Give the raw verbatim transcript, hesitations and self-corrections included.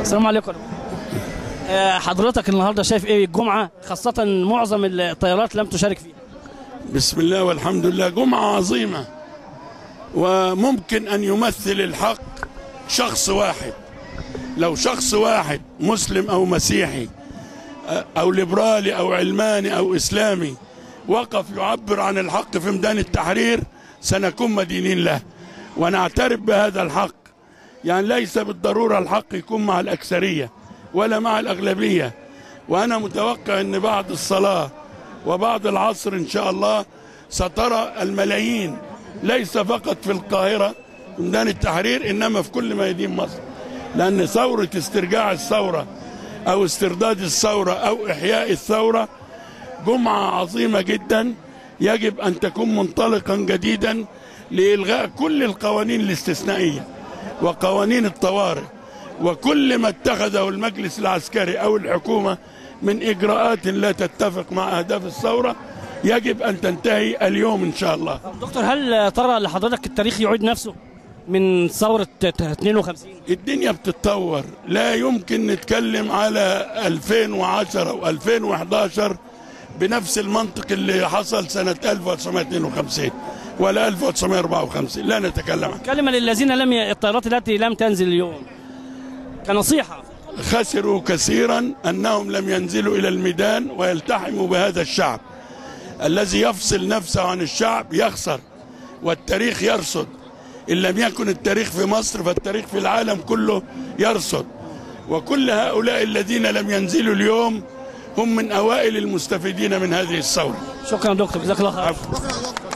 السلام عليكم. حضرتك النهارده شايف ايه الجمعه، خاصه معظم الطيارات لم تشارك فيها؟ بسم الله والحمد لله، جمعه عظيمه، وممكن ان يمثل الحق شخص واحد. لو شخص واحد مسلم او مسيحي او ليبرالي او علماني او اسلامي وقف يعبر عن الحق في ميدان التحرير سنكون مدينين له ونعترف بهذا الحق. يعني ليس بالضرورة الحق يكون مع الأكثرية ولا مع الأغلبية، وأنا متوقع أن بعد الصلاة وبعد العصر إن شاء الله سترى الملايين ليس فقط في القاهرة في ميدان التحرير إنما في كل ميادين مصر، لأن ثورة استرجاع الثورة أو استرداد الثورة أو إحياء الثورة جمعة عظيمة جدا، يجب أن تكون منطلقا جديدا لإلغاء كل القوانين الاستثنائية وقوانين الطوارئ وكل ما اتخذه المجلس العسكري أو الحكومة من إجراءات لا تتفق مع أهداف الثورة يجب أن تنتهي اليوم إن شاء الله. دكتور، هل ترى لحضرتك التاريخ يعيد نفسه من ثورة اثنين وخمسين؟ الدنيا بتتطور، لا يمكن نتكلم على ألفين وعشرة وألفين وأحد بنفس المنطق اللي حصل سنة ألف وتسعمائة واثنين وخمسين ولا ألف وتسعمائة وأربعة وخمسين، لا نتكلم عنه. كلمة للذين لم ي... الطائرات التي لم تنزل اليوم كنصيحة. خسروا كثيرا أنهم لم ينزلوا إلى الميدان ويلتحموا بهذا الشعب. الذي يفصل نفسه عن الشعب يخسر، والتاريخ يرصد. إن لم يكن التاريخ في مصر فالتاريخ في العالم كله يرصد، وكل هؤلاء الذين لم ينزلوا اليوم هم من أوائل المستفيدين من هذه الثورة. شكرا دكتور، جزاك الله خير.